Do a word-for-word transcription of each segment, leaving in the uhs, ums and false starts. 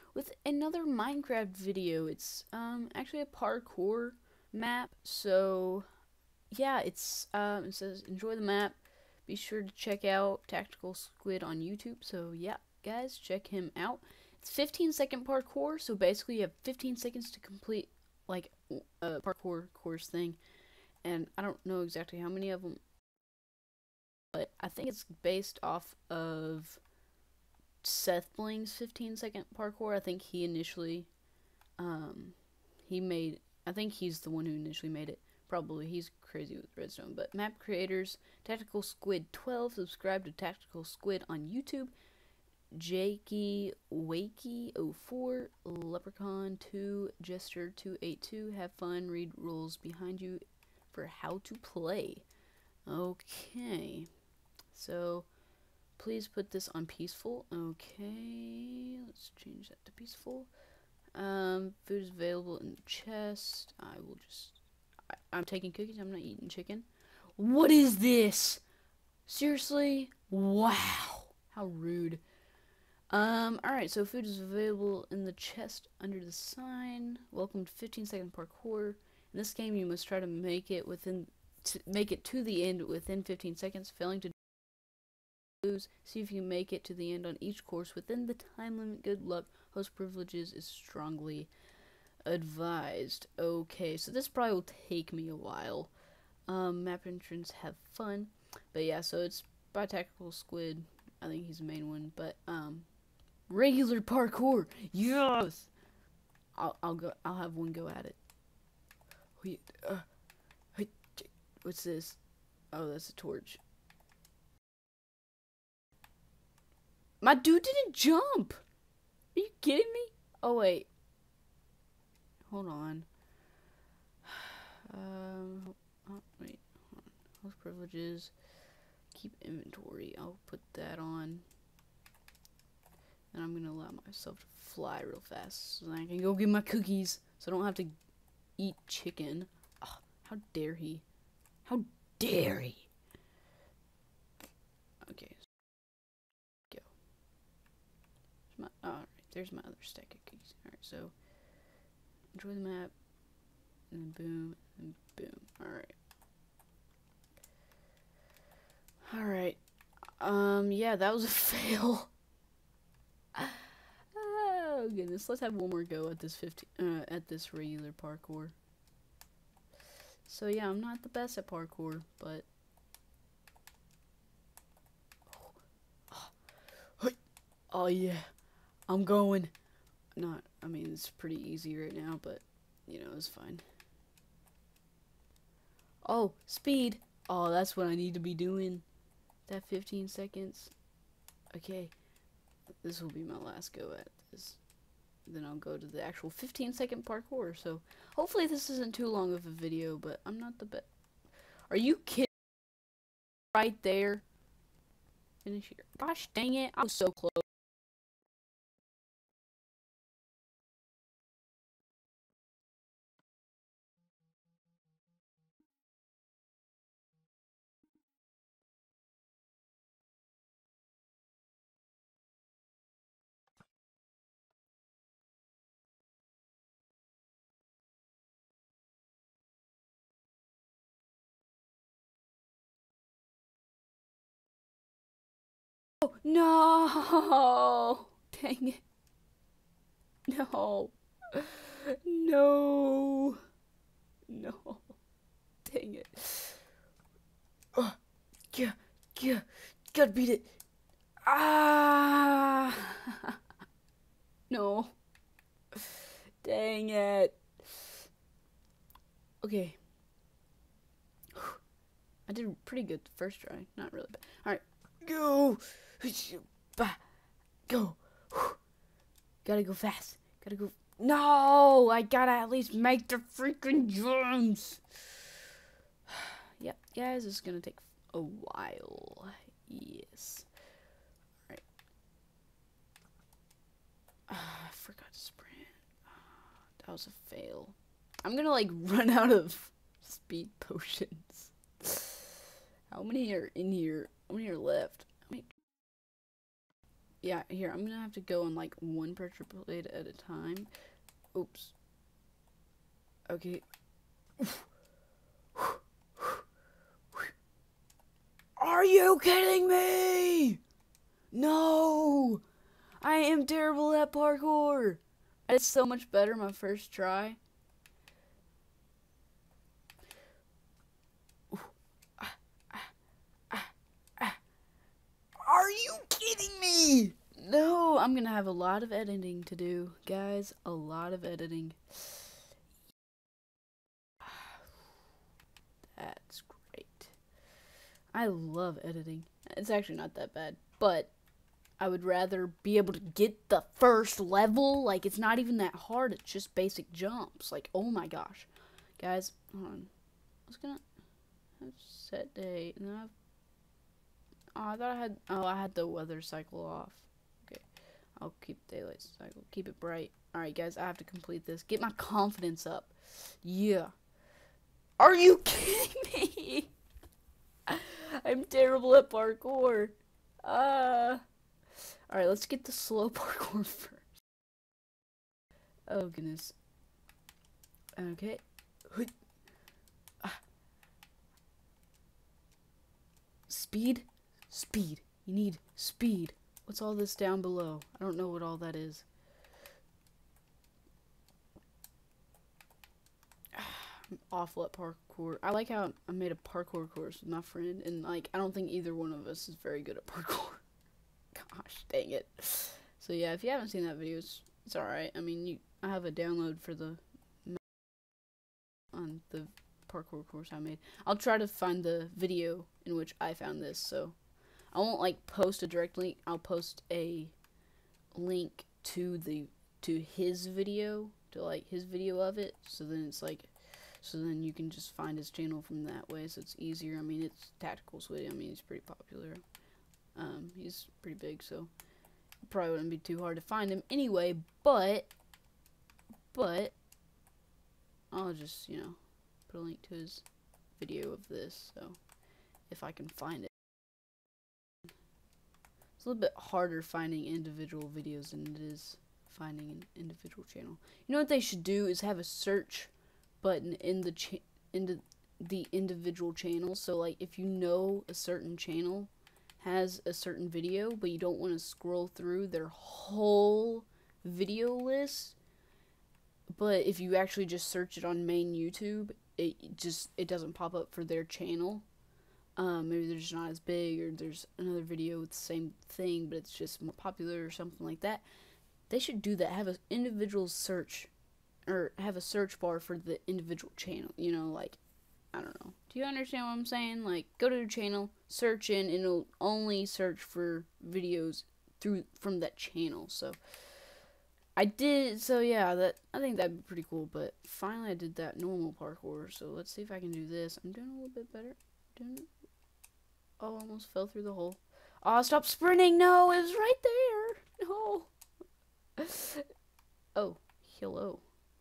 with another Minecraft video. It's um actually a parkour map. So yeah, it's um it says enjoy the map. Be sure to check out Tactical Squid on YouTube. So yeah, guys, check him out. It's fifteen second parkour. So basically, you have fifteen seconds to complete like a parkour course thing. And I don't know exactly how many of them, but I think it's based off of Seth Bling's fifteen second parkour. I think he initially, um, he made, I think he's the one who initially made it. Probably, he's crazy with redstone. But map creators, Tactical Squid twelve, subscribe to Tactical Squid on YouTube. Jakey Wakey oh four, Leprechaun two, Jester two eighty-two, have fun, read rules behind you for how to play. Okay, so please put this on peaceful. Okay, let's change that to peaceful. Um, food is available in the chest. I will just, I, I'm taking cookies, I'm not eating chicken. What is this? Seriously? Wow, how rude. Um, alright, so food is available in the chest under the sign. Welcome to fifteen second parkour. In this game, you must try to make it within, to make it to the end within fifteen seconds. Failing to lose. See if you make it to the end on each course within the time limit. Good luck. Host privileges is strongly advised. Okay, so this probably will take me a while. Um, map entrance, have fun. But yeah, so it's by Tactical Squid. I think he's the main one. But um, regular parkour. Yes. I'll I'll go. I'll have one go at it. Wait, uh, what's this? Oh, that's a torch. My dude didn't jump! Are you kidding me? Oh, wait. Hold on. Um, oh, wait. Hold on. Host privileges. Keep inventory. I'll put that on. And I'm gonna allow myself to fly real fast so that I can go get my cookies. So I don't have to eat chicken. Oh, how dare he? How dare he? Okay. Go. There's my, oh, alright, there's my other stack of cookies. Alright, so enjoy the map. And then boom, and boom. Alright. Alright. Um, yeah, that was a fail. Oh goodness, let's have one more go at this fifteen uh, at this regular parkour. So yeah, I'm not the best at parkour, but oh yeah, I'm going. Not, I mean, it's pretty easy right now, but you know, it's fine. Oh, speed. Oh, that's what I need to be doing. That fifteen seconds. Okay, this will be my last go at this. Then I'll go to the actual fifteen second parkour. So hopefully this isn't too long of a video, but I'm not the best. Are you kidding? Right there. Finish here. Gosh dang it, I was so close. Oh, no! Dang it. No. No. No. Dang it. Oh, yeah, yeah. Gotta beat it. Ah! No. Dang it. Okay. I did pretty good the first try. Not really bad. Alright. Go! Go! Gotta go fast. Gotta go. No! I gotta at least make the freaking jumps! Yep, guys, it's gonna take a while. Yes. Alright. Uh, I forgot to sprint. Uh, that was a fail. I'm gonna, like, run out of speed potions. How many are in here? How many are left? How many? Yeah, here, I'm gonna have to go on like one pressure plate at a time. Oops. Okay. Are you kidding me? No! I am terrible at parkour. I did so much better my first try. Are you kidding me? No, I'm gonna have a lot of editing to do, guys. A lot of editing. That's great. I love editing. It's actually not that bad, but I would rather be able to get the first level. Like, it's not even that hard. It's just basic jumps. Like, oh my gosh. Guys, hold on. I was gonna have set day, and then I've... Oh, I thought I had... Oh, I had the weather cycle off. Okay. I'll keep daylight cycle. Keep it bright. Alright, guys, I have to complete this. Get my confidence up. Yeah. Are you kidding me? I'm terrible at parkour. Uh... Alright, let's get the slow parkour first. Oh, goodness. Okay. Speed? Speed. You need speed. What's all this down below? I don't know what all that is. I'm awful at parkour. I like how I made a parkour course with my friend, and like, I don't think either one of us is very good at parkour. Gosh, dang it. So yeah, if you haven't seen that video, it's, it's alright. I mean, you, I have a download for the on the parkour course I made. I'll try to find the video in which I found this, so I won't like post a direct link. I'll post a link to the to his video, to like his video of it, so then it's like, so then you can just find his channel from that way, so it's easier. I mean, it's Tactical Sweaty. I mean, he's pretty popular. Um, he's pretty big, so it probably wouldn't be too hard to find him anyway, but, but, I'll just, you know, put a link to his video of this, so, if I can find it. It's a little bit harder finding individual videos than it is finding an individual channel. You know what they should do is have a search button in the cha in the individual channel, so like, if you know a certain channel has a certain video, but you don't want to scroll through their whole video list, but if you actually just search it on main YouTube, it just it doesn't pop up for their channel. Um, maybe they're just not as big, or there's another video with the same thing, but it's just more popular or something like that. They should do that. Have an individual search, or have a search bar for the individual channel. You know, like, I don't know. Do you understand what I'm saying? Like, go to your channel, search in, and it'll only search for videos through from that channel. So I did. So yeah, that I think that'd be pretty cool. But finally, I did that normal parkour. So let's see if I can do this. I'm doing a little bit better. Doing it. Oh, almost fell through the hole. Oh, stop sprinting! No, it was right there. No. Oh, hello.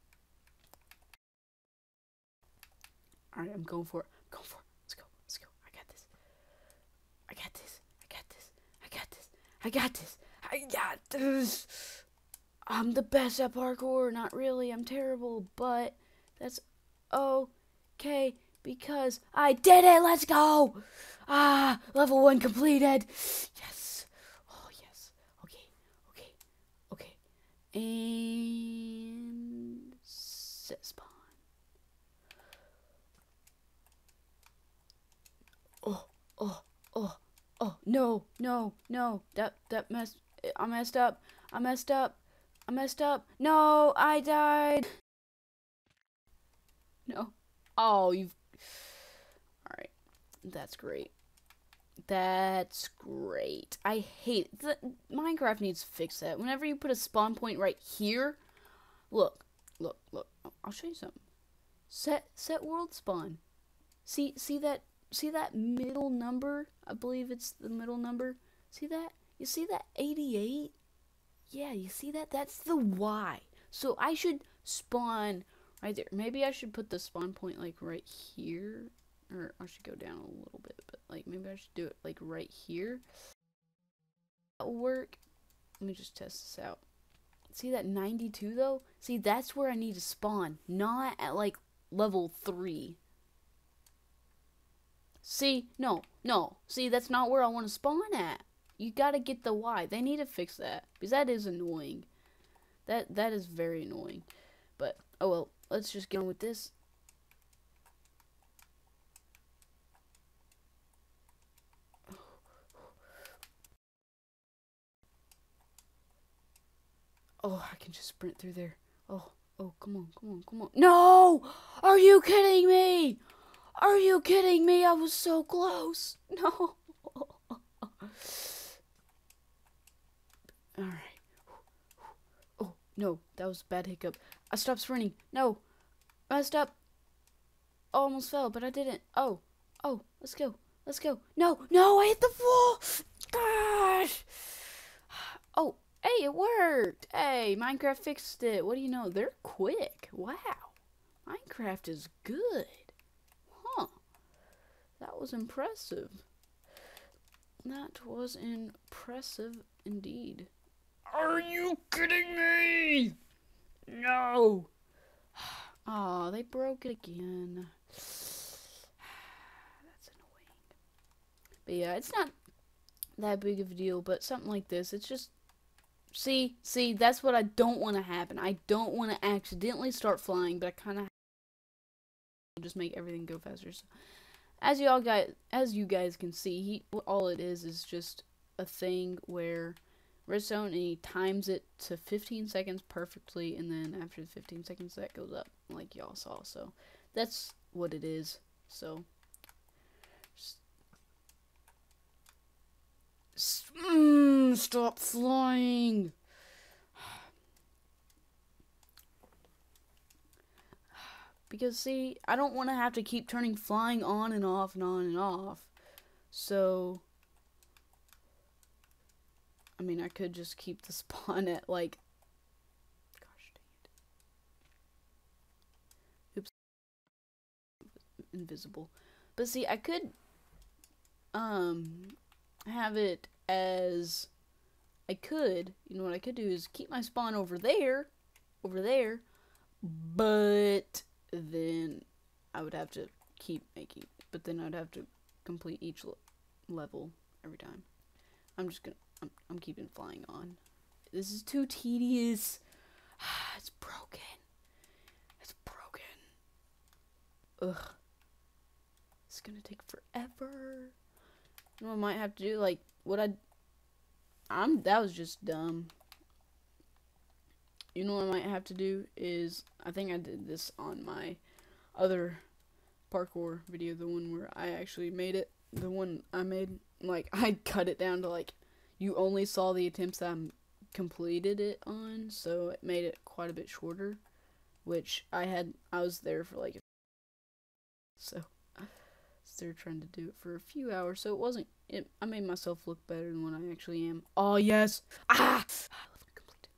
Alright, I'm going for it. I'm going for it. Let's go. Let's go. I got this. I got this. I got this. I got this. I got this. I got this. I'm the best at parkour. Not really. I'm terrible. But that's okay because I did it. Let's go. Ah, level one completed. Yes. Oh, yes. Okay. Okay. Okay. And set spawn. Oh, oh, oh, oh, no, no, no, that, that messed, I messed up, I messed up, I messed up, no, I died, no, oh, you've, alright, that's great, that's great, I hate, the, Minecraft needs to fix that. Whenever you put a spawn point right here, look, look, look, I'll show you something, set, set world spawn, see, see that, See that middle number? I believe it's the middle number. See that? You see that eighty-eight? Yeah, you see that? That's the Y. So I should spawn right there. Maybe I should put the spawn point like right here. Or I should go down a little bit. But like maybe I should do it like right here. That will work. let me just test this out. See that ninety-two though? See, that's where I need to spawn, not at like level three. See, no, no. See, that's not where I want to spawn at. You gotta get the Y. They need to fix that, because that is annoying. That that is very annoying. But oh well, let's just get on with this. Oh, I can just sprint through there. Oh, oh, come on, come on, come on. No! Are you kidding me? Are you kidding me? I was so close. No. Alright. Oh, no. That was a bad hiccup. I stopped sprinting. No. I messed up. Oh, almost fell, but I didn't. Oh. Oh, let's go. Let's go. No, no, I hit the wall. Gosh. Oh. Hey, it worked! Hey, Minecraft fixed it. What do you know? They're quick. Wow. Minecraft is good. Huh. That was impressive. That was impressive indeed. Are you kidding me? No. Aw, they broke it again. That's annoying. But yeah, it's not that big of a deal, but something like this, it's just... See, see, that's what I don't want to happen. I don't want to accidentally start flying, but I kind of just make everything go faster. So, as y'all guys, as you guys can see, he all it is is just a thing where redstone, and he times it to fifteen seconds perfectly, and then after the fifteen seconds, that goes up, like y'all saw. So that's what it is. So. Mm, stop flying. Because see, I don't want to have to keep turning flying on and off and on and off. So, I mean, I could just keep the spawn at like, gosh dang it. Oops. Invisible. But see, I could, um... have it as I could, you know what I could do is keep my spawn over there, over there, but then I would have to keep making, but then I'd have to complete each level every time. I'm just gonna, I'm, I'm keeping flying on. This is too tedious. It's broken. It's broken. Ugh. It's gonna take forever. You know what I might have to do? Like, what I... I'm... That was just dumb. You know what I might have to do is... I think I did this on my other parkour video. The one where I actually made it. The one I made, like, I cut it down to, like... You only saw the attempts that I completed it on. So, it made it quite a bit shorter. Which, I had... I was there for, like... So... They're trying to do it for a few hours, so it wasn't it, I made myself look better than what I actually am. Oh yes. Ah, level complete.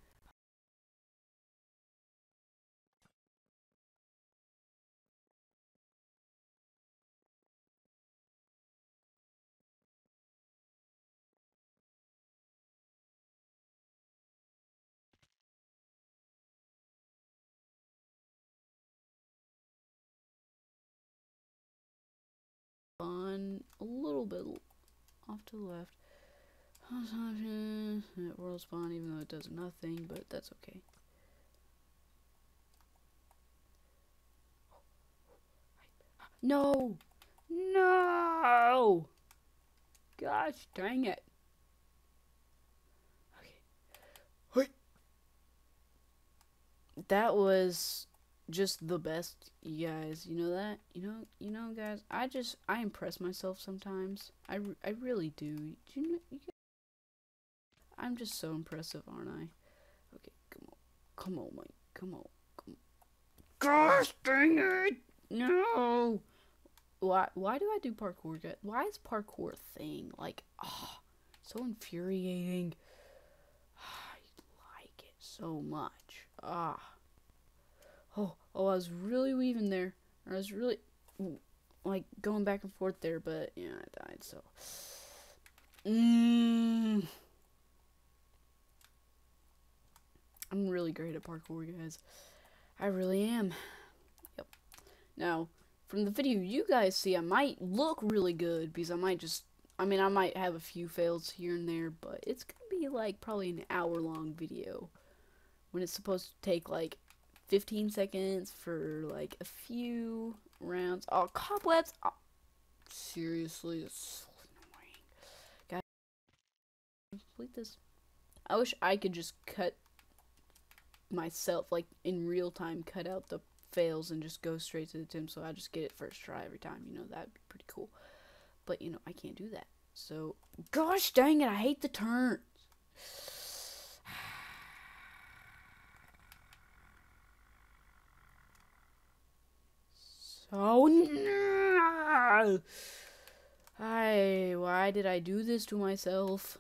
On a little bit off to the left. World spawn, even though it does nothing, but that's okay. No! No! Gosh dang it. Okay. That was just the best, you guys. You know that? You know, you know, guys. I just, I impress myself sometimes. I, I really do. Do you know? You guys, I'm just so impressive, aren't I? Okay, come on, come on, Mike, come on, come on. Gosh dang it! No. Why? Why do I do parkour? Guys? Why is parkour a thing? Like, ah, oh, so infuriating. I like it so much. Ah. Oh, oh, I was really weaving there. I was really, like, going back and forth there, but, yeah, I died, so. Mmm. I'm really great at parkour, guys. I really am. Yep. Now, from the video you guys see, I might look really good because I might just, I mean, I might have a few fails here and there, but it's gonna be like probably an hour long video when it's supposed to take like fifteen seconds for like a few rounds. Oh, cobwebs! Oh, seriously, it's so annoying. Guys, complete this. I wish I could just cut myself, like in real time, cut out the fails and just go straight to the Tim, so I just get it first try every time. You know, that'd be pretty cool. But, you know, I can't do that. So, gosh dang it, I hate the turns. So, no. I, why did I do this to myself?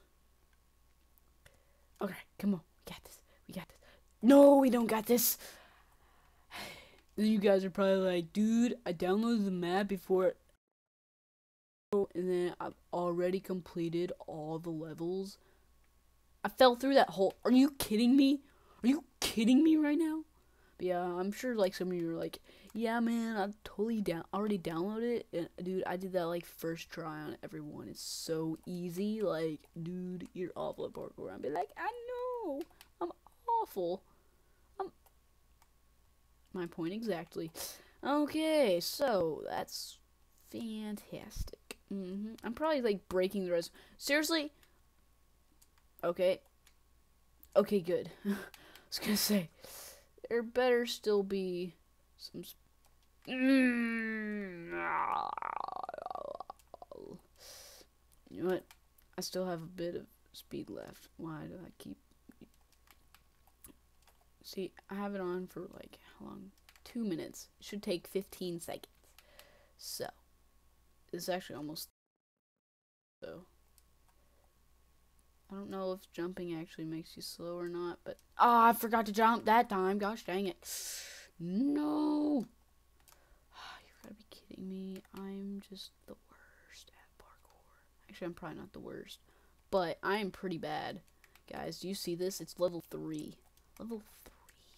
Okay, come on, we got this, we got this. No, we don't got this. You guys are probably like, dude, I downloaded the map before, and then I've already completed all the levels. I fell through that hole. Are you kidding me? Are you kidding me right now? But yeah, I'm sure like some of you are like, yeah, man, I totally down already downloaded it. And, dude, I did that like first try on everyone. It's so easy. Like, dude, you're awful at parkour. I'd be like, I know, I'm awful. I'm my point exactly. Okay, so that's fantastic. Mm-hmm. I'm probably like breaking the rest. Seriously. Okay. Okay, good. I was gonna say, there better still be some. Sp mm You know what? I still have a bit of speed left. Why do I keep? See, I have it on for like how long? Two minutes. It should take fifteen seconds. So, it's actually almost. So. I don't know if jumping actually makes you slow or not, but ah, oh, I forgot to jump that time. Gosh dang it. No. You gotta be kidding me. I'm just the worst at parkour. Actually, I'm probably not the worst, but I am pretty bad. Guys, do you see this? It's level three. Level three.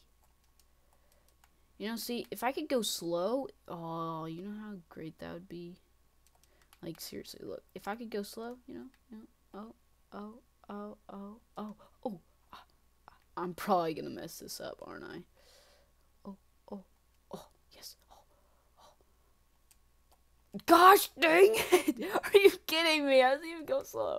You know, see, if I could go slow, oh, you know how great that would be? Like, seriously, look. If I could go slow, you know, you know, oh, oh. Oh, oh, oh, oh. I'm probably gonna mess this up, aren't I? Oh, oh, oh, yes. Oh, oh. Gosh dang it! Are you kidding me? I didn't even go slow.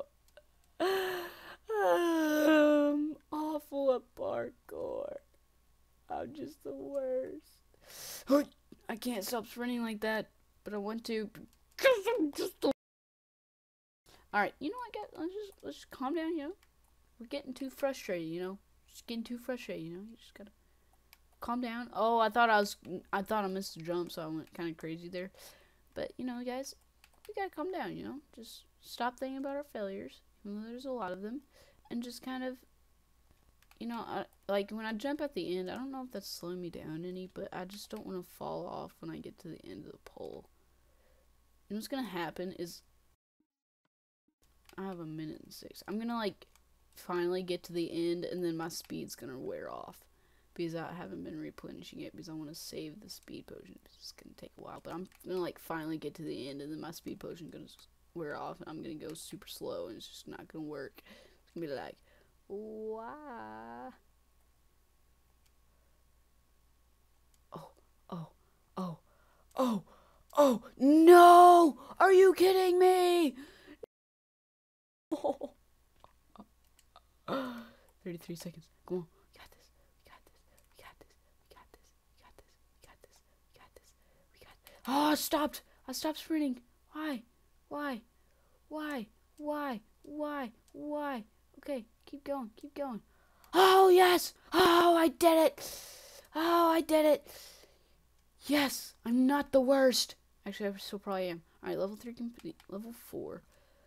I'm awful at parkour. I'm just the worst. I can't stop sprinting like that, but I want to. Because I'm just the Alright, you know what, guys? Let's just, let's just calm down, you know? We're getting too frustrated, you know? Just getting too frustrated, you know? You just gotta calm down. Oh, I thought I was, I thought I missed a jump, so I went kind of crazy there. But, you know, guys, we gotta calm down, you know? Just stop thinking about our failures, even though there's a lot of them, and just kind of, you know, I, like, when I jump at the end, I don't know if that's slowing me down any, but I just don't want to fall off when I get to the end of the pole. And what's gonna happen is, I have a minute and six. I'm gonna like finally get to the end, and then my speed's gonna wear off because I haven't been replenishing it because I want to save the speed potion. It's gonna take a while, but I'm gonna like finally get to the end, and then my speed potion gonna wear off, and I'm gonna go super slow, and it's just not gonna work. It's gonna be like, why? Oh, oh, oh, oh, oh, no! Are you kidding me? Oh. thirty-three seconds. Come on. We got this. We got this. We got this. We got this. We got this. We got this. We got this. We got this. Oh, I stopped. I stopped sprinting. Why? Why? Why? Why? Why? Why? Okay, keep going. Keep going. Oh, yes. Oh, I did it. Oh, I did it. Yes, I'm not the worst. Actually, I still probably am. All right, level three complete. Level four.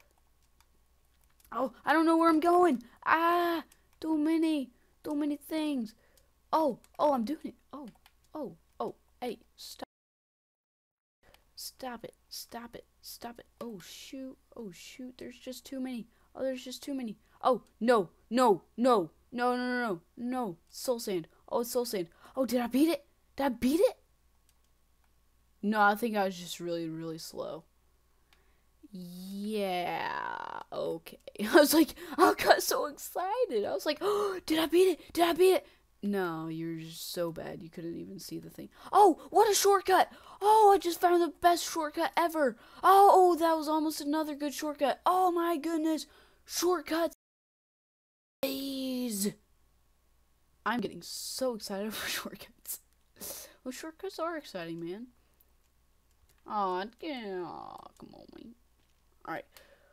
Oh, I don't know where I'm going. Ah, too many, too many things. Oh, oh, I'm doing it. Oh, oh, oh, hey, stop. Stop it, stop it, stop it. Oh, shoot, oh, shoot, there's just too many. Oh, there's just too many. Oh, no, no, no, No, no, no, no, no. Soul sand. Oh, it's soul sand. Oh, did I beat it? Did I beat it? No, I think I was just really, really slow. Yeah, okay. I was like, I got so excited. I was like, oh, did I beat it? Did I beat it? No, you're just so bad. You couldn't even see the thing. Oh, what a shortcut. Oh, I just found the best shortcut ever. Oh, oh, that was almost another good shortcut. Oh, my goodness. Shortcuts. Please. I'm getting so excited for shortcuts. Well, shortcuts are exciting, man. Oh, yeah. Oh, come on, man. All right.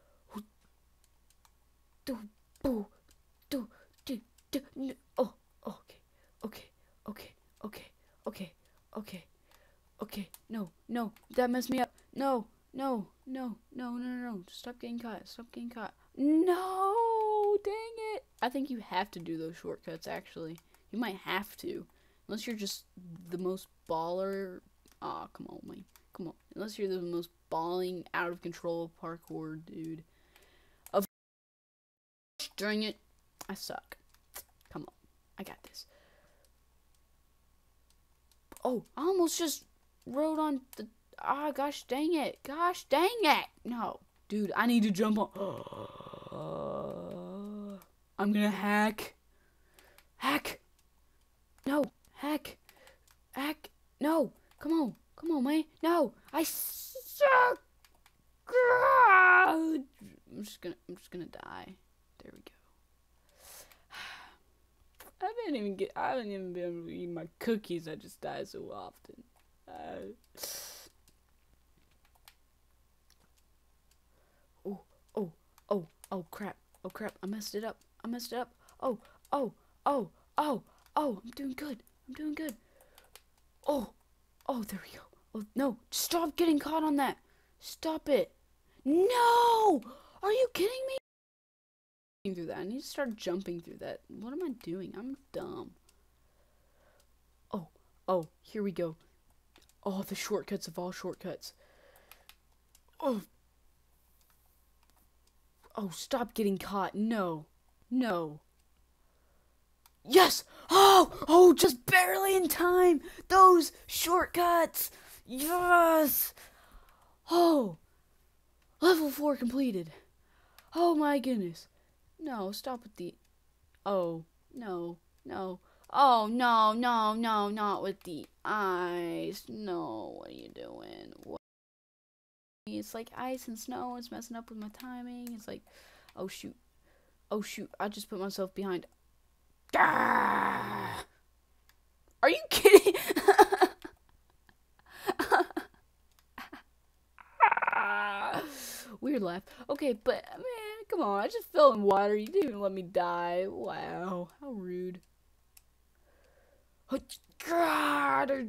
Do, do, do, do, do, no. Oh, okay, okay, okay, okay, okay, okay, okay. No, no, that messed me up. No, no, no, no, no, no, no. Stop getting caught. Stop getting caught. No, dang it. I think you have to do those shortcuts, actually. You might have to. Unless you're just the most baller. Aw, oh, come on, man. Come on. Unless you're the most balling, out of control parkour dude. Of dang it. I suck. Come on. I got this. Oh, I almost just rode on the... Ah, gosh dang it. Gosh dang it. No. Dude, I need to jump on... Uh, I'm gonna hack. Hack. No. Hack. Hack. No. Come on. Come on, man. No. I suck. I'm just gonna... I'm just gonna die. There we go. I didn't even get. I haven't even been able to eat my cookies. I just die so often. Uh, oh, oh, oh, oh, crap! Oh, crap! I messed it up. I messed it up. Oh, oh, oh, oh, oh! I'm doing good. I'm doing good. Oh, oh, there we go. Oh no! Stop getting caught on that. Stop it. No! Are you kidding me? Through that. I need to start jumping through that. What am I doing? I'm dumb. Oh, oh, here we go. Oh, the shortcuts of all shortcuts. Oh. Oh, stop getting caught. No. No. Yes! Oh! Oh, just barely in time! Those shortcuts! Yes! Oh! Level four completed. Oh my goodness. No, stop with the... Oh, no, no. Oh, no, no, no, not with the ice. No, what are you doing? What? It's like ice and snow. It's messing up with my timing. It's like, oh, shoot. Oh, shoot. I just put myself behind. Ah! Are you kidding? Weird laugh. Okay, but, man. Come on, I just fell in water. You didn't even let me die. Wow, how rude. God.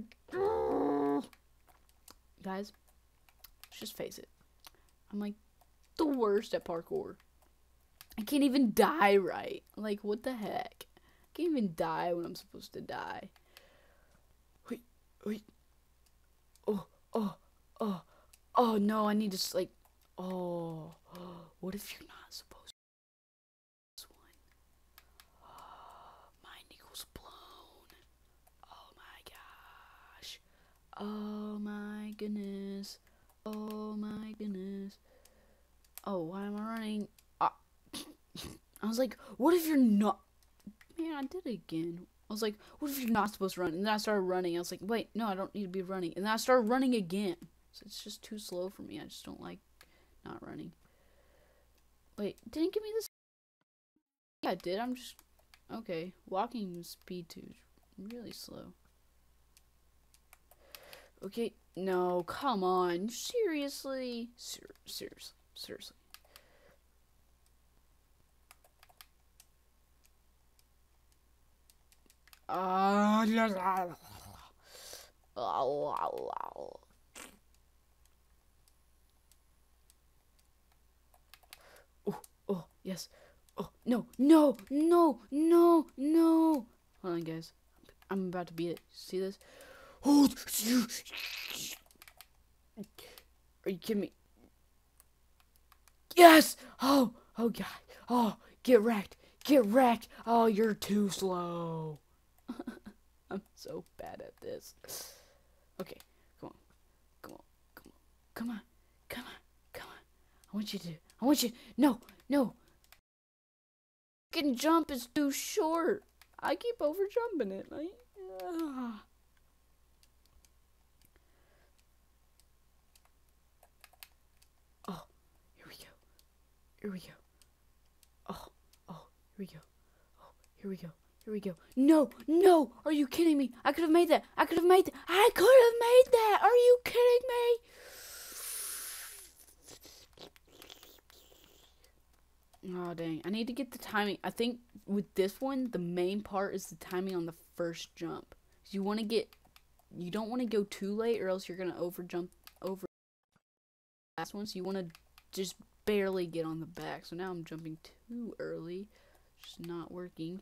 Guys, let's just face it. I'm like the worst at parkour. I can't even die right. Like, what the heck? I can't even die when I'm supposed to die. Wait, wait. Oh, oh, oh, oh, no, I need to, like, oh. What if you're not supposed to? This one. Oh, mind equals blown. Oh my gosh. Oh my goodness. Oh my goodness. Oh, why am I running? Ah. I was like, what if you're not? Man, I did it again. I was like, what if you're not supposed to run? And then I started running. I was like, wait, no, I don't need to be running. And then I started running again. So it's just too slow for me. I just don't like not running. Wait, didn't give me this? Yeah, it did. I'm just... Okay. Walking speed too is really slow. Okay. No, come on. Seriously? Ser seriously. Seriously. Uh, Oh, yes. Oh, no, no, no, no, no. Hold on, guys. I'm about to beat it. See this? Oh, are you kidding me? Yes! Oh, oh, God. Oh, get wrecked. Get wrecked. Oh, you're too slow. I'm so bad at this. Okay, come on, come on, come on, come on, come on, come on. I want you to, I want you, no, no. Fucking jump is too short. I keep over jumping it. I, uh. Oh, here we go. Here we go. Oh, oh, here we go. Oh, here we go. Here we go. No, no! Are you kidding me? I could have made that. I could have made that. I could have made that. Are you kidding me? Oh, dang. I need to get the timing. I think with this one, the main part is the timing on the first jump. You want to get, you don't want to go too late or else you're going to over jump over the last one. So you want to just barely get on the back. So now I'm jumping too early. Just not working.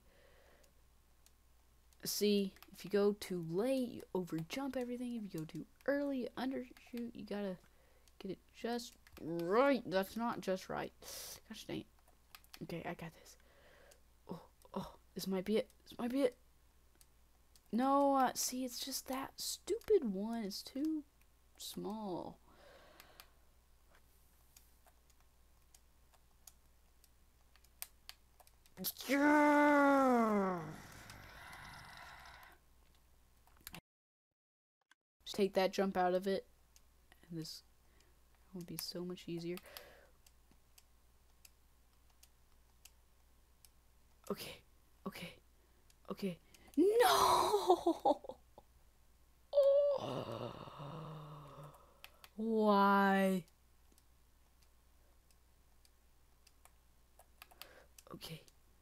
See, if you go too late, you over jump everything. If you go too early, you undershoot. You gotta get it just right. That's not just right. Gosh dang it. Okay, I got this. Oh, oh, this might be it. This might be it. No, uh, see, it's just that stupid one. It's too small. Yeah. Just take that jump out of it, and this will be so much easier. Okay, okay, okay. No! Why? Okay.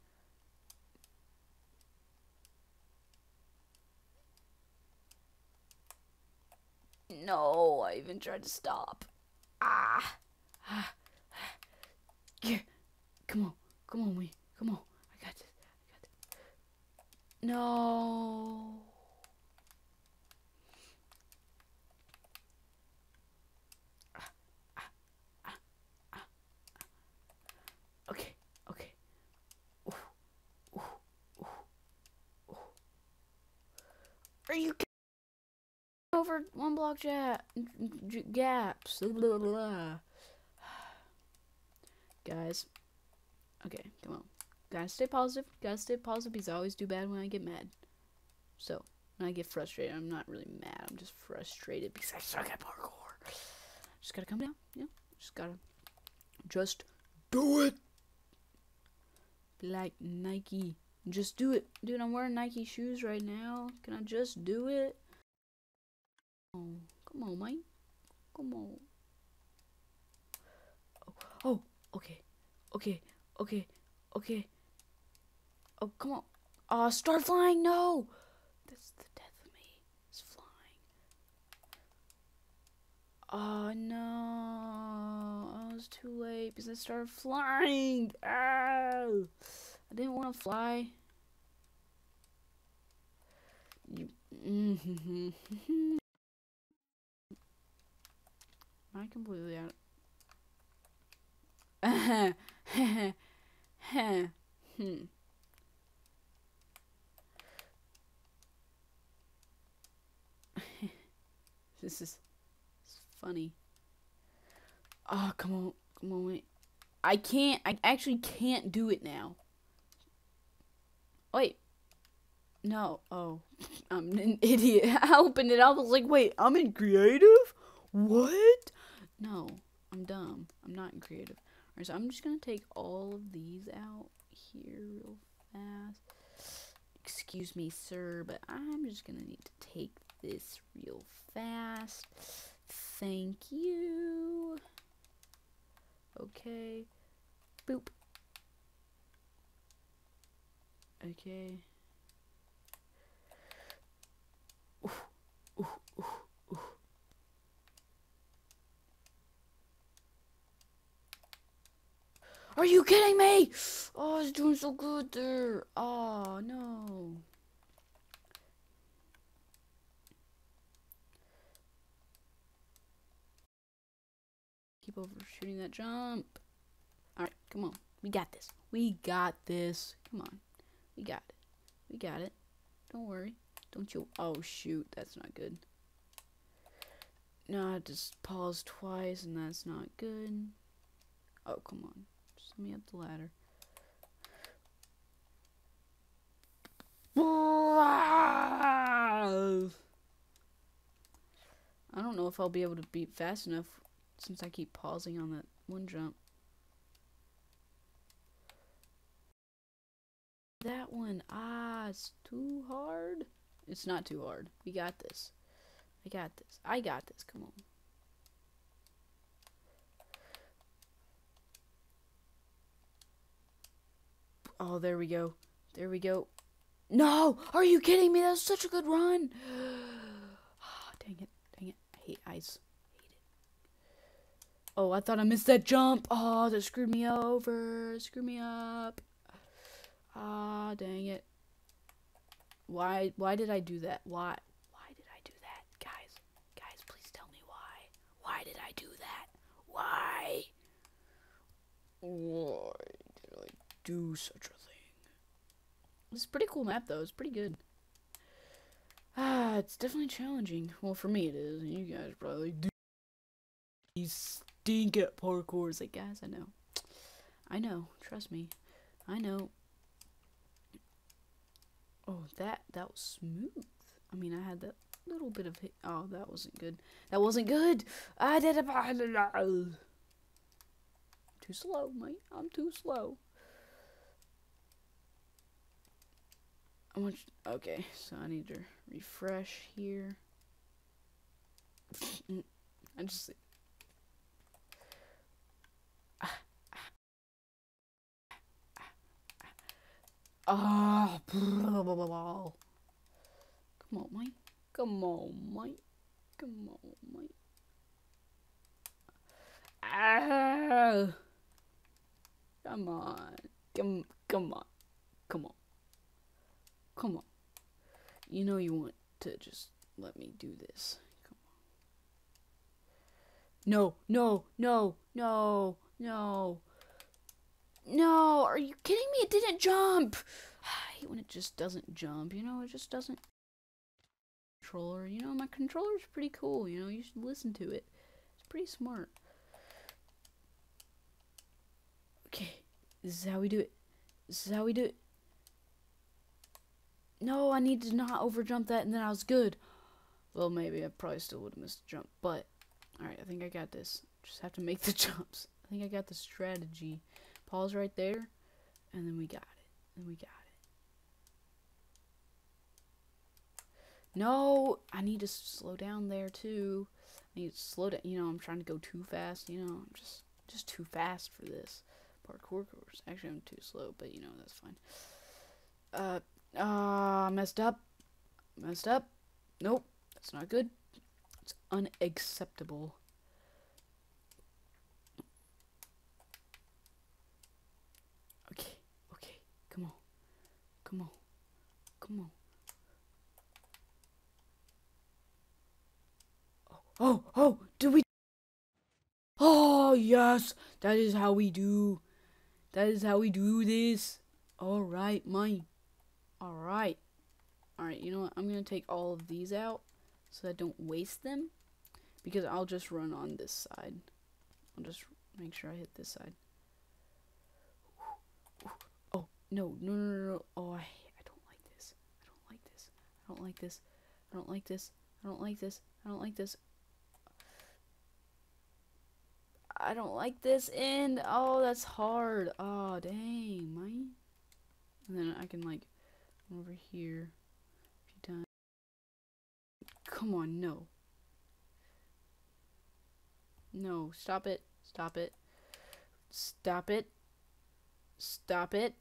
No, I even tried to stop. Ah. Ah. Yeah. Come on. Come on, me. Come on. I got this. I got this. No. Ah, ah, ah, ah. Okay. Okay. Ooh. Ooh. Ooh. Ooh. Are you kidding? Over one block ja gaps. Blah, blah, blah. Guys. Okay, come on. Gotta stay positive. Gotta stay positive because I always do bad when I get mad. So, when I get frustrated, I'm not really mad. I'm just frustrated because I suck at parkour. Just gotta come down. You know? Just gotta. Just do it. Like Nike. Just do it. Dude, I'm wearing Nike shoes right now. Can I just do it? Oh, come on, Mike. Come on. Oh, oh, okay. Okay, okay, okay. Oh, come on. Oh, start flying. No. That's the death of me. It's flying. Oh, no. I was too late because I started flying. Ow. I didn't want to fly. You. Mm-hmm. I completely out. hmm. This is it's funny. Oh, come on. Come on, wait. I can't. I actually can't do it now. Wait. No. Oh. I'm an idiot. I opened it up. I was like, wait, I'm in creative? What? No. I'm dumb. I'm not in creative. Alright, so I'm just going to take all of these out here real fast. Excuse me, sir, but I'm just going to need to take this real fast. Thank you. Okay. Boop. Okay. Ooh, ooh, ooh, ooh. Are you kidding me? Oh, I was doing so good there. Oh, no. Keep overshooting that jump. Alright, come on. We got this. We got this. Come on. We got it. We got it. Don't worry. Don't you. Oh, shoot. That's not good. No, I just pause twice, and that's not good. Oh, come on. Just let me up the ladder. I don't know if I'll be able to beat fast enough since I keep pausing on that one jump. That one, ah, it's too hard. It's not too hard. We got this. I got this. I got this. Come on. Oh, there we go. There we go. No! Are you kidding me? That was such a good run. Oh, dang it. Dang it. I hate ice. I hate it. Oh, I thought I missed that jump. Oh, that screwed me over. Screwed me up. Ah, dang it. Why why did I do that? Why why did I do that? Guys, guys, please tell me why. Why did I do that? Why? Why did I do such a thing? It's a pretty cool map though. It's pretty good. Ah, it's definitely challenging. Well, for me it is. And you guys probably do. You stink at parkour. It's like, guys, I know. I know. Trust me. I know. Oh, that that was smooth. I mean, I had that little bit of hit. Oh, that wasn't good. That wasn't good. I did it. Too slow, mate. I'm too slow. I want. Okay, so I need to refresh here. I just. Ah, oh, come on, Mike. Come on, Mike. Come on, Mike. Ah, come on. Come, come on. Come on. Come on. You know you want to just let me do this. Come on. No, no, no, no, no. No, are you kidding me? It didn't jump. I hate when it just doesn't jump, you know, it just doesn't. Controller, you know, my controller's pretty cool, you know, you should listen to it. It's pretty smart. Okay, this is how we do it. This is how we do it. No, I need to not overjump that and then I was good. Well, maybe I probably still would have missed the jump, but alright, I think I got this. Just have to make the jumps. I think I got the strategy. Pause right there, and then we got it. And we got it. No, I need to slow down there too. I need to slow down. You know, I'm trying to go too fast. You know, I'm just just too fast for this parkour course. Actually, I'm too slow, but you know that's fine. Uh, ah, uh, messed up. Messed up. Nope, that's not good. It's unacceptable. Okay, okay, come on, come on, come on. Oh, oh, oh, did we? Oh, yes, that is how we do. That is how we do this. All right, mine. All right. All right, you know what? I'm going to take all of these out so I don't waste them because I'll just run on this side. I'll just make sure I hit this side. Oh, no, no, no, no, no. Oh, I, I don't like this. I don't like this. I don't like this. I don't like this. I don't like this. I don't like this. I don't like this end. Oh, that's hard. Oh, dang, man. And then I can, like, over here a few times. Come on, no. No, stop it. Stop it. Stop it. Stop it.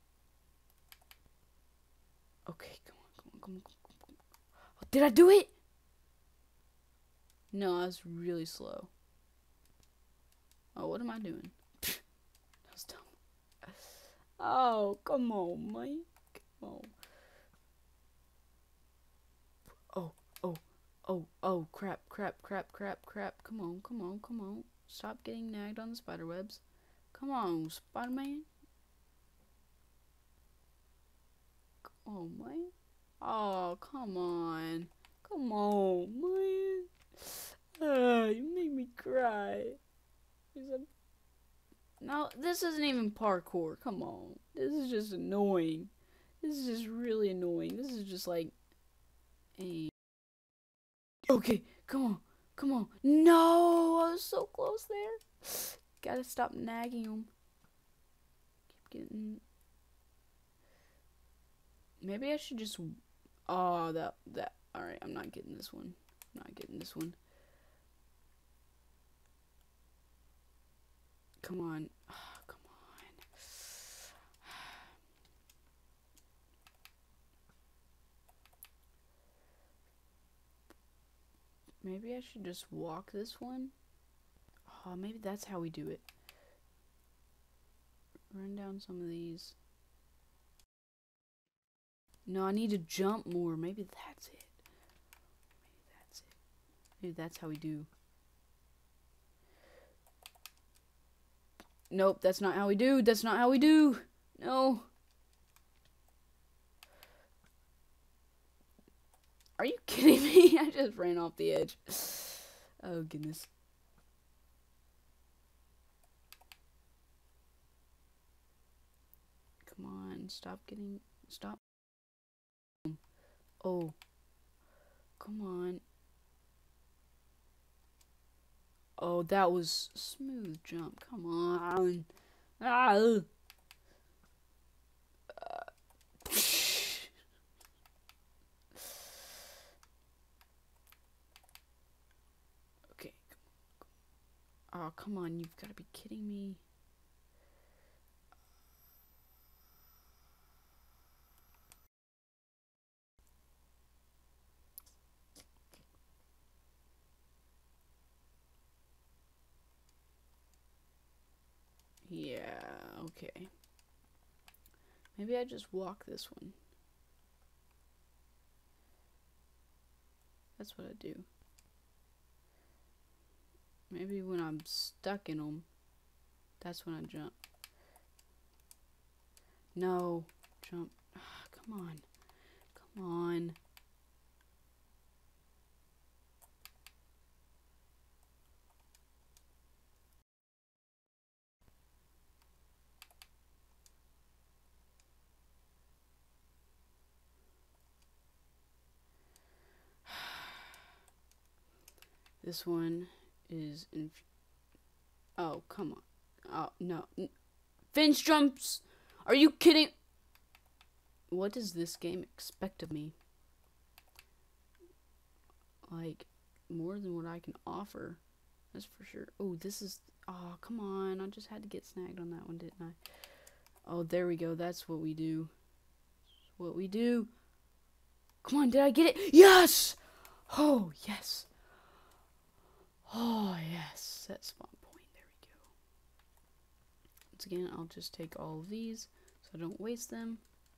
Okay, come on, come on, come on, come on, come on. Oh, did I do it? No, I was really slow. Oh, what am I doing? That was dumb. Oh, come on, Mike. Come on. Oh, oh, oh, oh, crap, crap, crap, crap, crap. Come on, come on, come on. Stop getting nagged on the spider webs. Come on, Spider-Man. Oh, man. Oh, come on. Come on, man. Uh, you made me cry. No, this isn't even parkour. Come on. This is just annoying. This is just really annoying. This is just like... Hey. Okay, come on. Come on. No! I was so close there. Gotta stop nagging him. Keep getting... Maybe I should just... Oh, that... that. Alright, I'm not getting this one. I'm not getting this one. Come on. Oh, come on. Maybe I should just walk this one. Oh, maybe that's how we do it. Run down some of these. No, I need to jump more. Maybe that's it. Maybe that's it. Maybe that's how we do. Nope, that's not how we do. That's not how we do. No. Are you kidding me? I just ran off the edge. Oh, goodness. Come on, stop getting... Stop. Oh. Come on. Oh, that was smooth jump. Come on. Ah. Uh. Okay. Oh, come on. You've got to be kidding me. Yeah, okay. Maybe I just walk this one. That's what I do. Maybe when I'm stuck in them, that's when I jump. No, jump. Ah, come on. Come on. This one is in... Oh, come on. Oh, no. Finch jumps! Are you kidding? What does this game expect of me? Like, more than what I can offer. That's for sure. Oh, this is... Oh, come on. I just had to get snagged on that one, didn't I? Oh, there we go. That's what we do. That's what we do. Come on, did I get it? Yes! Oh, yes. Oh, yes. That spawn point. There we go. Once again, I'll just take all of these so I don't waste them.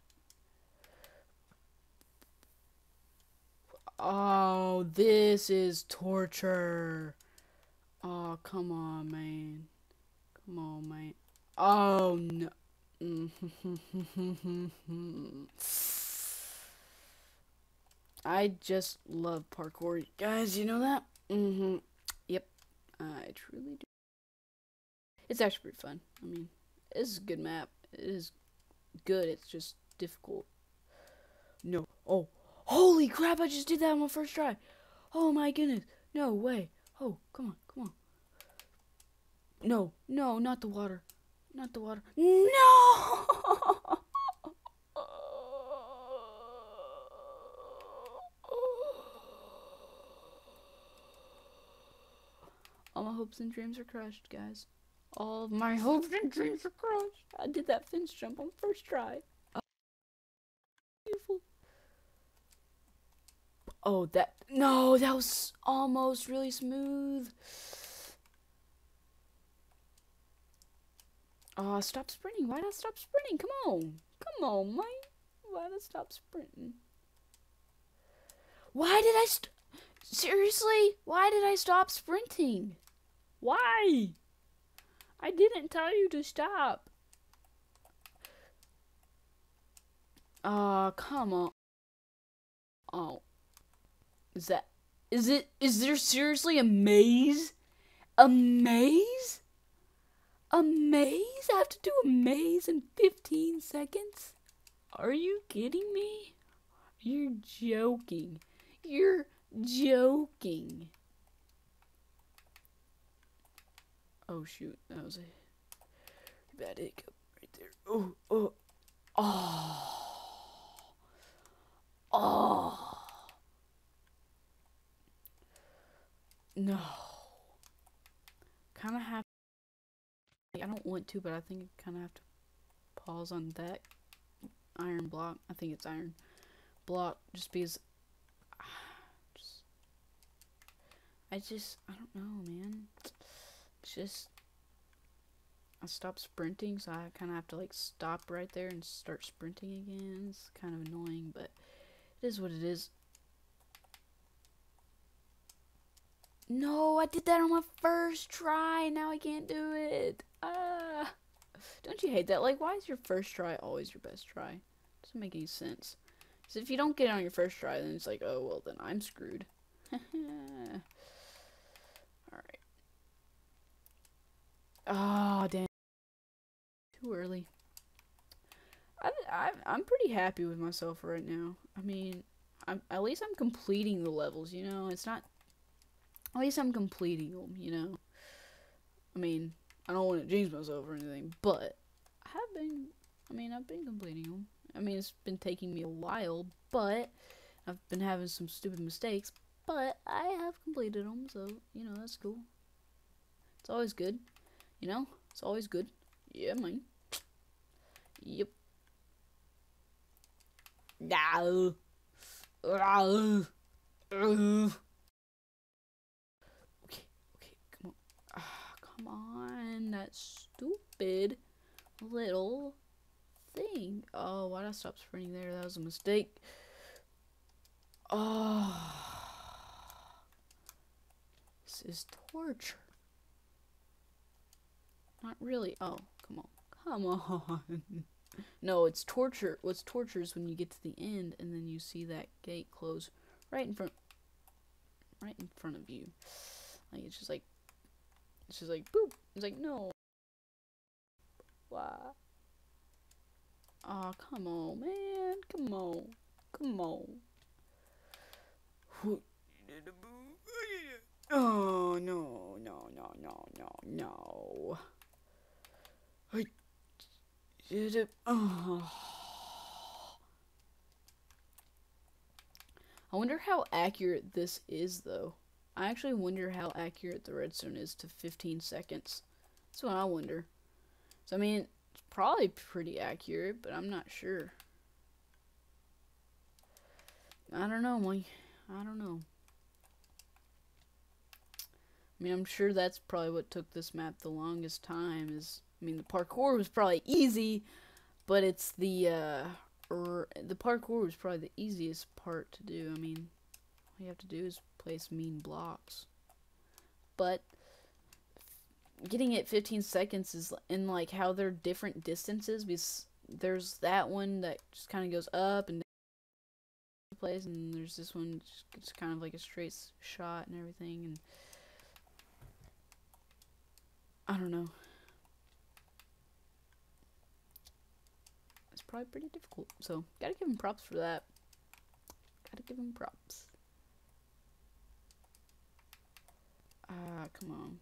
Oh, this is torture. Oh, come on, man. Come on, man. Oh, no. I just love parkour. Guys, you know that? Mm-hmm. Yep. I truly do. It's actually pretty fun. I mean, this is a good map. It is good. It's just difficult. No. Oh. Holy crap, I just did that on my first try. Oh my goodness. No way. Oh, come on, come on. No, no, not the water. Not the water. No! All my hopes and dreams are crushed, guys. All of my hopes and dreams are crushed. I did that fence jump on first try. Oh, beautiful. Oh, that... No, that was almost really smooth. Oh, stop sprinting. Why not stop sprinting? Come on. Come on, man. Why not stop sprinting? Why did I st... Seriously? Why did I stop sprinting? Why? I didn't tell you to stop. Ah, uh, come on. Oh. Is that... Is it... Is there seriously a maze? A maze? A maze? I have to do a maze in fifteen seconds? Are you kidding me? You're joking. You're joking. Oh shoot, that was a bad hiccup right there. Oh, oh, oh, oh. No. Kind of have. I don't want to, but I think I kind of have to pause on that iron block. I think it's iron block, just because. Just, I just, I don't know, man. It's just, I stopped sprinting, so I kind of have to like stop right there and start sprinting again. It's kind of annoying, but it is what it is. No, I did that on my first try. Now I can't do it. Ah, don't you hate that? Like, why is your first try always your best try? Doesn't make any sense. Because if you don't get it on your first try, then it's like, oh, well, then I'm screwed. Alright. Oh, damn. Too early. I, I, I'm pretty happy with myself right now. I mean, I'm, at least I'm completing the levels, you know? It's not... At least I'm completing them, you know? I mean, I don't want to jinx myself or anything, but I have been... I mean, I've been completing them. I mean, it's been taking me a while, but I've been having some stupid mistakes, but I have completed them, so, you know, that's cool. It's always good, you know? It's always good. Yeah, man. Yep. No. Okay, okay, come on. Ah, come on, that stupid little thing. Oh, why'd I stop sprinting there? That was a mistake. Oh, this is torture. Not really. Oh, come on. Come on. No, it's torture. What's torture is when you get to the end and then you see that gate close right in front right in front of you. Like, it's just like it's just like boop. It's like, no. Why? Oh, come on, man. Come on. Come on. Oh, no, no, no, no, no, no. I did it. Oh. I wonder how accurate this is, though. I actually wonder how accurate the redstone is to fifteen seconds. That's what I wonder. So, I mean, it's probably pretty accurate, but I'm not sure. I don't know, Mike. I don't know. I mean, I'm sure that's probably what took this map the longest time. Is I mean, the parkour was probably easy, but it's the uh, er, the parkour was probably the easiest part to do. I mean, all you have to do is place mean blocks. But getting it fifteen seconds is in like how they're different distances, because there's that one that just kind of goes up and down place, and there's this one it's kind of like a straight shot and everything, and I don't know. It's probably pretty difficult, so gotta give him props for that. Gotta give him props. Ah, uh, come on.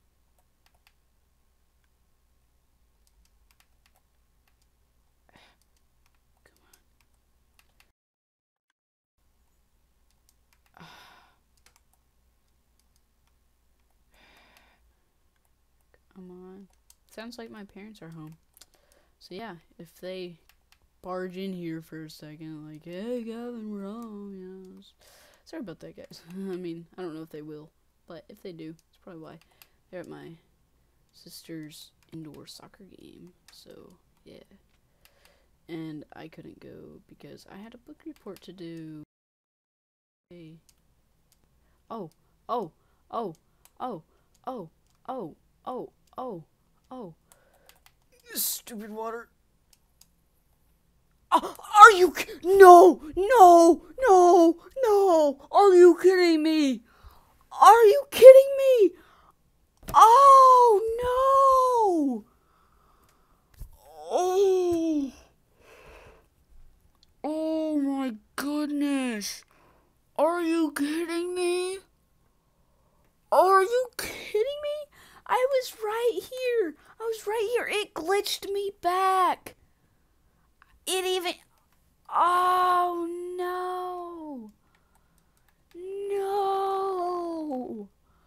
Come on. Sounds like my parents are home. So yeah, if they barge in here for a second, like, hey, Gavin, we're home, you know. Sorry about that, guys. I mean, I don't know if they will, but if they do, it's probably why. They're at my sister's indoor soccer game, so yeah. And I couldn't go because I had a book report to do. Hey. Oh, oh, oh, oh, oh, oh, oh, oh, oh. Stupid water. Oh, are Are you no no no no? Are you kidding me? Are you kidding me? Oh no! Oh! Oh my goodness! Are you kidding me? Are you kidding me? I was right here. I was right here. It glitched me back. It even... Oh, no. No.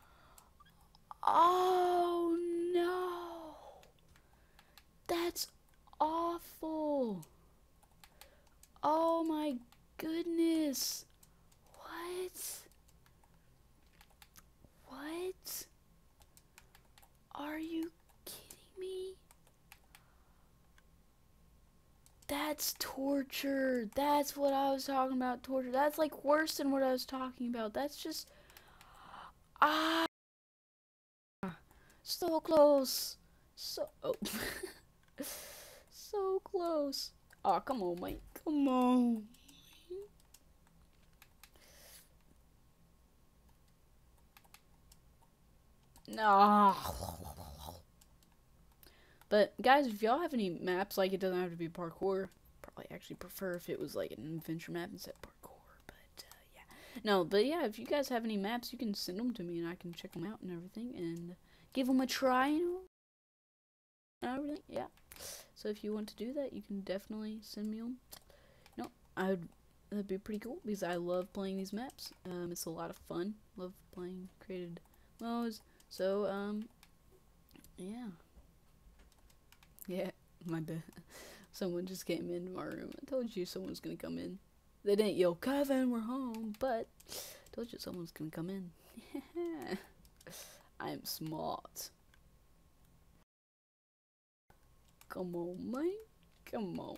Oh, no. That's awful. Oh, my goodness. What? What? Are you kidding me? That's torture. That's what I was talking about, torture. That's like worse than what I was talking about. That's just... Ah! So close. So... Oh. So close. Oh, come on, Mike. Come on. No. But guys, if y'all have any maps, like it doesn't have to be parkour. Probably actually prefer if it was like an adventure map instead of parkour. But uh, yeah, no. But yeah, if you guys have any maps, you can send them to me and I can check them out and everything and give them a try and everything. Yeah. So if you want to do that, you can definitely send me them. No, I would. That'd be pretty cool because I love playing these maps. Um, it's a lot of fun. Love playing created modes. So um, yeah. Yeah, my bad. Someone just came into my room. I told you someone's gonna come in. They didn't yell, Kevin, we're home, but I told you someone's gonna come in. I'm smart. Come on, man. Come on.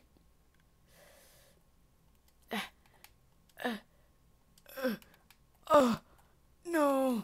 Uh, uh, uh, oh, no.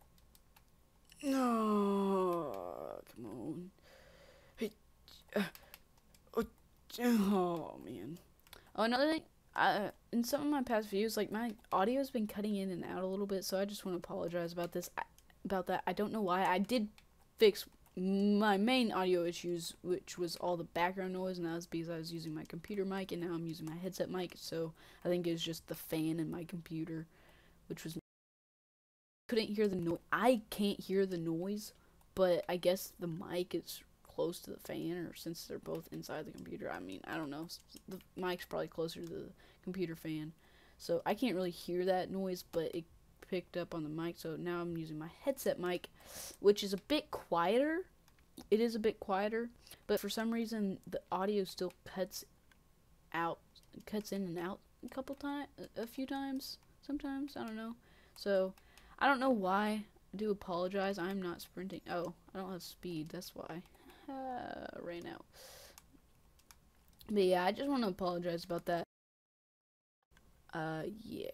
No. Come on. Uh, oh, oh man. Oh, another thing. Uh, in some of my past videos, like my audio's been cutting in and out a little bit, so I just want to apologize about this. I, about that. I don't know why. I did fix my main audio issues, which was all the background noise, and that was because I was using my computer mic, and now I'm using my headset mic. So I think it was just the fan in my computer, which was couldn't hear the noise. I can't hear the noise, but I guess the mic is close to the fan, or since they're both inside the computer, I mean, I don't know, the mic's probably closer to the computer fan, so I can't really hear that noise, but it picked up on the mic. So now I'm using my headset mic, which is a bit quieter. It is a bit quieter, but for some reason the audio still cuts out, cuts in and out a couple times, a few times, sometimes, I don't know. So I don't know why. I do apologize. I'm not sprinting. Oh, I don't have speed, that's why. Uh, ran out. But yeah, I just want to apologize about that. Uh, yeah.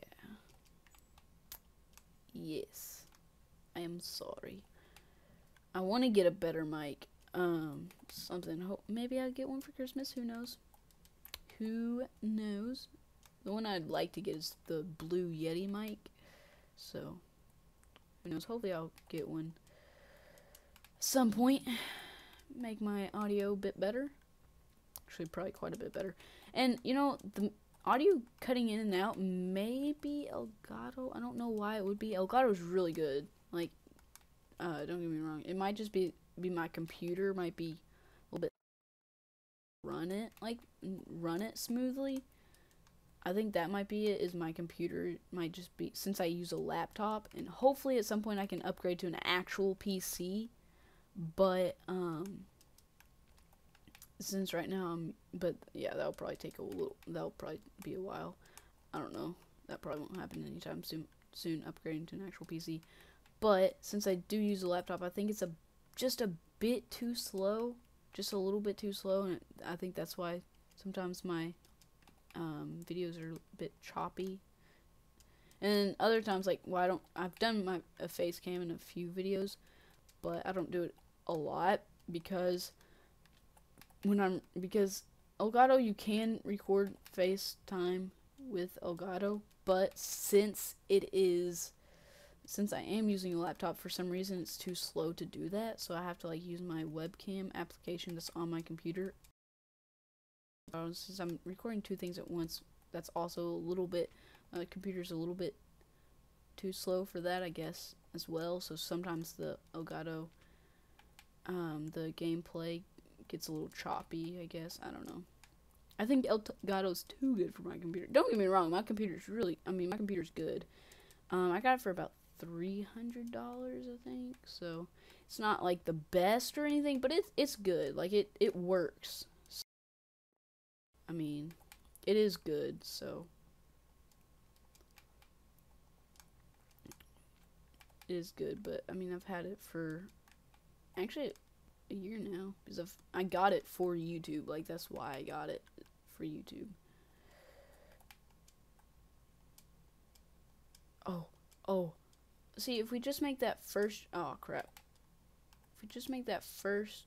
Yes. I am sorry. I want to get a better mic. Um, something. Hope maybe I'll get one for Christmas. Who knows? Who knows? The one I'd like to get is the Blue Yeti mic. So, who knows? Hopefully I'll get one at some point. Make my audio a bit better. Actually, probably quite a bit better. And, you know, the audio cutting in and out may be Elgato. I don't know why it would be. Elgato's really good. Like, uh, don't get me wrong. It might just be, be my computer. Might be a little bit run it, like, run it smoothly. I think that might be it, is my computer might just be, since I use a laptop. And hopefully at some point I can upgrade to an actual P C. But, um, since right now I'm, but yeah, that'll probably take a little, that'll probably be a while. I don't know. That probably won't happen anytime soon, soon upgrading to an actual P C. But, since I do use a laptop, I think it's a, just a bit too slow. Just a little bit too slow, and I think that's why sometimes my, um, videos are a bit choppy. And other times, like, well, I don't, I've done my, a face cam in a few videos, but I don't do it a lot, because when I'm, because Elgato, you can record FaceTime with Elgato, but since it is, since I am using a laptop, for some reason it's too slow to do that, so I have to like use my webcam application that's on my computer. Uh, since I'm recording two things at once, that's also a little bit, my uh, computer's a little bit too slow for that, I guess, as well. So sometimes the Elgato, um, the gameplay gets a little choppy, I guess. I don't know. I think Elgato's too good for my computer. Don't get me wrong, my computer's really, I mean, my computer's good. Um, I got it for about three hundred dollars, I think. So it's not like the best or anything, but it's it's good. Like it it works. So, I mean, it is good. So it is good, but I mean, I've had it for actually a year now because I've I got it for YouTube. Like that's why I got it for YouTube. Oh, oh. See, if we just make that first, oh crap. If we just make that first.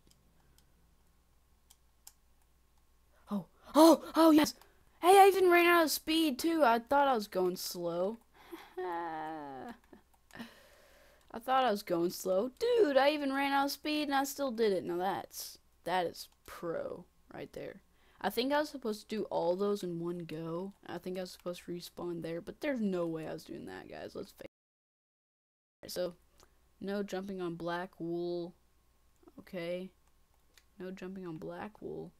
Oh, oh, oh yes. Hey, I even ran out of speed too. I thought I was going slow. I thought I was going slow. Dude, I even ran out of speed and I still did it. Now that's, that is pro right there. I think I was supposed to do all those in one go. I think I was supposed to respawn there, but there's no way I was doing that, guys. Let's face it. So, no jumping on black wool. Okay. No jumping on black wool.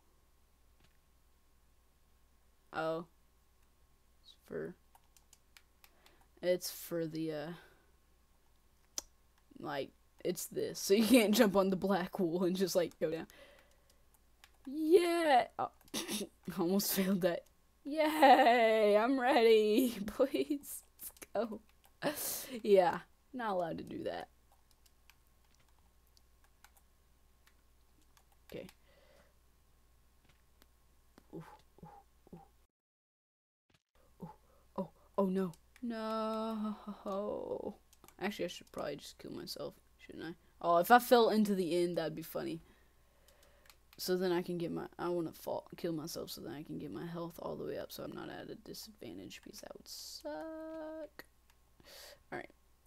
Oh. It's for... It's for the, uh... like, it's this. So you can't jump on the black wool and just, like, go down. Yeah! Oh. Almost failed that. Yay! I'm ready! Please, let's go. Yeah, not allowed to do that. Okay. Ooh, ooh, ooh. Ooh, oh, oh no. No. Actually, I should probably just kill myself, shouldn't I? Oh, if I fell into the end, that'd be funny. So then I can get my, I want to fall, kill myself so then I can get my health all the way up so I'm not at a disadvantage because that would suck. Alright.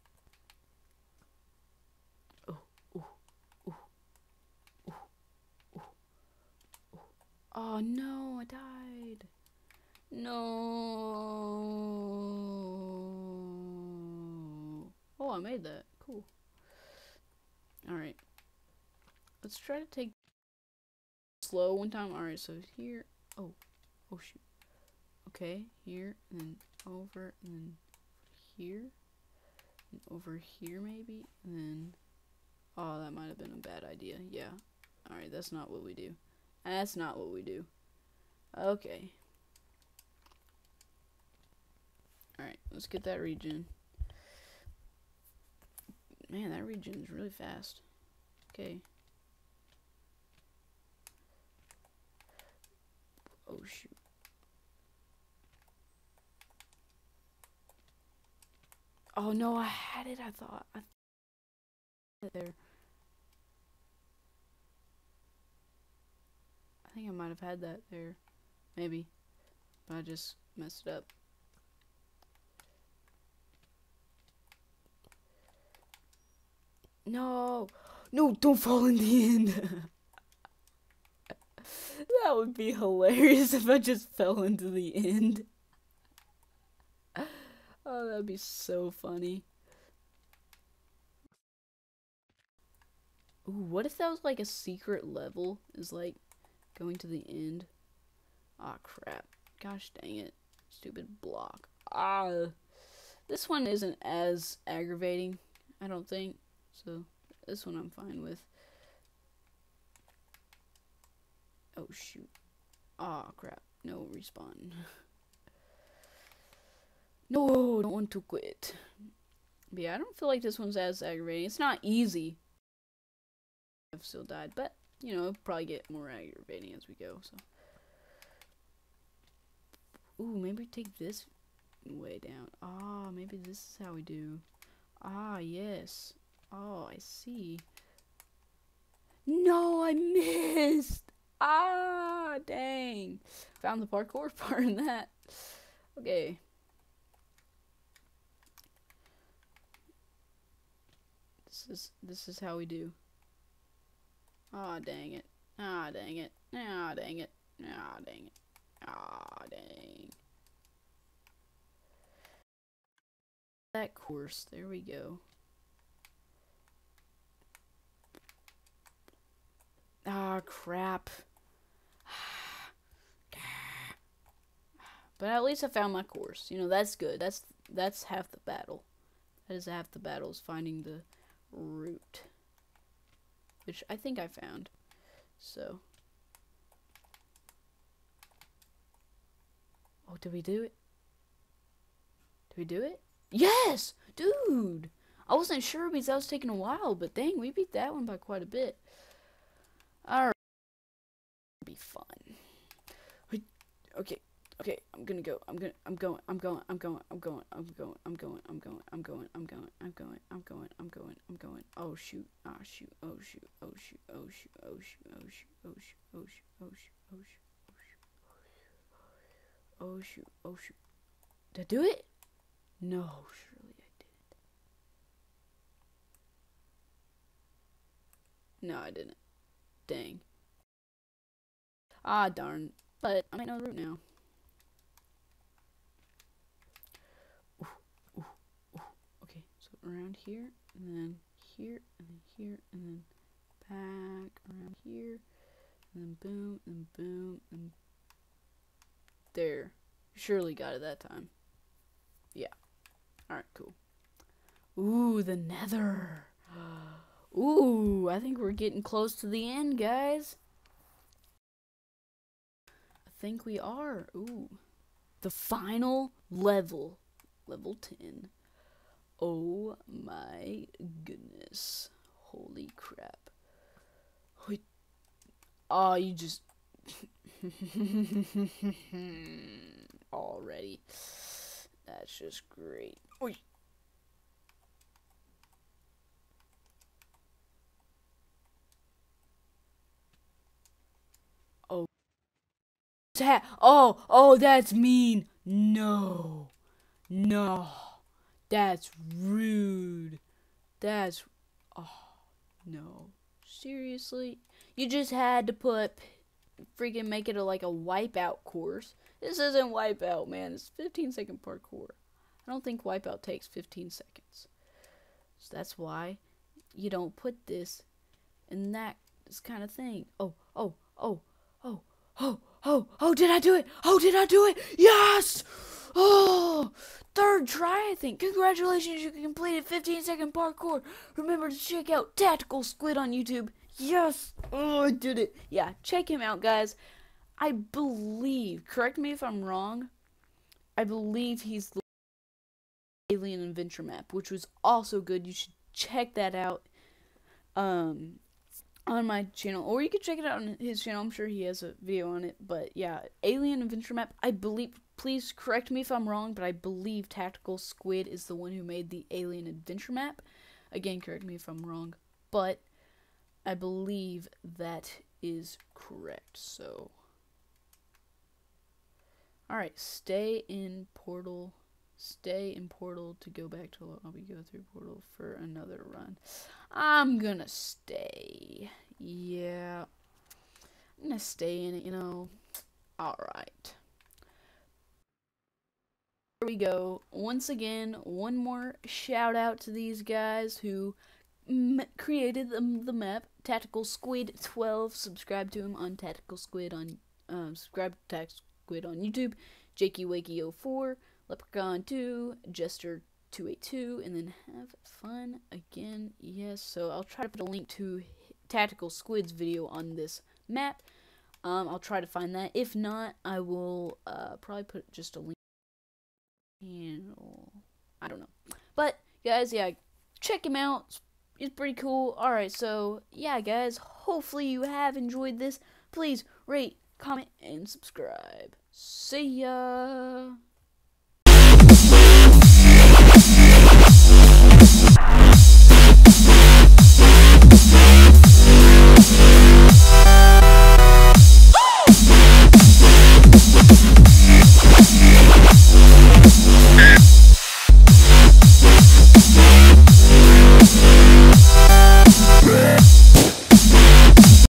Oh, ooh, ooh, ooh, ooh, ooh. Oh no, I died. No. Oh, I made that. Cool. Alright. Let's try to take slow one time. Alright, so here. Oh. Oh, shoot. Okay, here, and then over, and then here. And over here, maybe. And then. Oh, that might have been a bad idea. Yeah. Alright, that's not what we do. That's not what we do. Okay. Alright, let's get that regen. Man, that regen is really fast. Okay. Oh, shoot. Oh, no, I had it, I thought. I had it there. I think I might have had that there. Maybe. But I just messed it up. No. No, don't fall in the end. That would be hilarious if I just fell into the end. Oh, that'd be so funny. Ooh, what if that was like a secret level? Is like going to the end? Aw, oh, crap. Gosh dang it. Stupid block. Ah. This one isn't as aggravating, I don't think. So, this one I'm fine with. Oh, shoot. Aw, oh, crap. No, respawn. No, don't want to quit. But yeah, I don't feel like this one's as aggravating. It's not easy. I've still died, but, you know, it'll probably get more aggravating as we go, so. Ooh, maybe take this way down. Ah, maybe this is how we do. Ah, yes. Oh, I see. No, I missed. Ah, dang. Found the parkour part in that. Okay. This is this is how we do. Ah, dang it. Ah, dang it. Ah, dang it. Ah, dang it. Ah, dang. That course. There we go. Ah, crap. But at least I found my course. You know, that's good. That's that's half the battle. That is half the battle, is finding the route. Which I think I found. So. Oh, did we do it? Did we do it? Yes! Dude! I wasn't sure because that was taking a while, but dang, we beat that one by quite a bit. Alright. Be fun. Okay. Okay, I'm gonna go. I'm gonna. I'm going. I'm going. I'm going. I'm going. I'm going. I'm going. I'm going. I'm going. I'm going. I'm going. I'm going. I'm going. I'm going. Oh shoot! Ah shoot! Oh shoot! Oh shoot! Oh shoot! Oh shoot! Oh shoot! Oh shoot! Oh shoot! Oh shoot! Oh shoot! Oh shoot! Oh shoot! Did I do it? No, surely I didn't. No, I didn't. Dang. Ah darn! But I might know the route now. Around here, and then here, and then here, and then back around here, and then boom, and boom, and there. Surely got it that time. Yeah. Alright, cool. Ooh, the nether. Ooh, I think we're getting close to the end, guys. I think we are. Ooh. The final level. Level ten. Oh my goodness. Holy crap. Wait. Oh, you just... Already. That's just great. Wait. Oh. Oh, oh, that's mean. No. No. That's rude. That's... Oh, no. Seriously? You just had to put... Freaking make it a, like a wipeout course. This isn't wipeout, man. It's fifteen second parkour. I don't think wipeout takes fifteen seconds. So that's why you don't put this in that this kind of thing. Oh, oh, oh, oh, oh, oh, oh, did I do it? Oh, did I do it? Yes! Oh, third try, I think. Congratulations, you completed fifteen second parkour. Remember to check out Tactical Squid on YouTube. Yes! Oh, I did it. Yeah, check him out, guys. I believe, correct me if I'm wrong, I believe he's the Alien Adventure map, which was also good. You should check that out um, on my channel. Or you can check it out on his channel. I'm sure he has a video on it. But yeah, Alien Adventure map, I believe, please correct me if I'm wrong, but I believe Tactical Squid is the one who made the Alien Adventure map. Again, correct me if I'm wrong. But I believe that is correct, so. Alright, stay in portal. Stay in portal to go back to lobby. Go through portal for another run. I'm gonna stay. Yeah. I'm gonna stay in it, you know. Alright. Here we go. Once again, one more shout out to these guys who m created the, the map. Tactical Squid twelve. Subscribe to him on Tactical Squid on um, subscribe to Tactical Squid on YouTube. Jakey Wakey oh four, Leprechaun two, Jester two eighty-two, and then have fun again. Yes, so I'll try to put a link to Tactical Squid's video on this map. Um, I'll try to find that. If not, I will uh, probably put just a link. Channel. I don't know, but guys, yeah, check him out. It's pretty cool. Alright, so, yeah, guys, hopefully you have enjoyed this. Please rate, comment, and subscribe. See ya!